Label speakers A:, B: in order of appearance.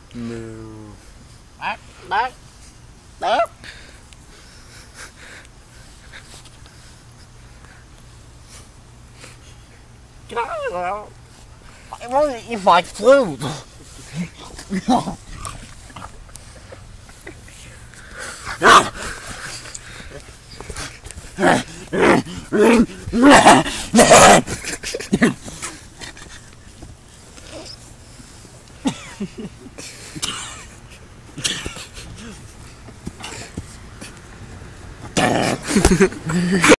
A: Moo.
B: Bác, bác, bác. I want to eat my food.